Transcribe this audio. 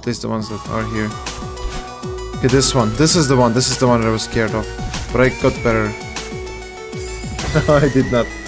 least the ones that are here. Okay, this one. This is the one. This is the one that I was scared of. But I got better. I did not.